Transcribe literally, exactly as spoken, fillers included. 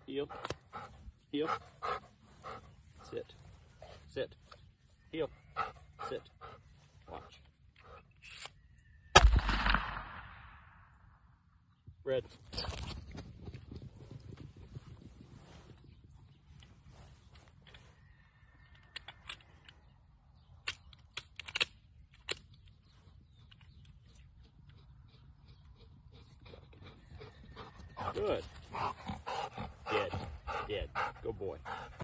Heel. Heel. Sit. Sit. Heel. Sit. Watch. Red. Good. Dead. Dead. Good boy.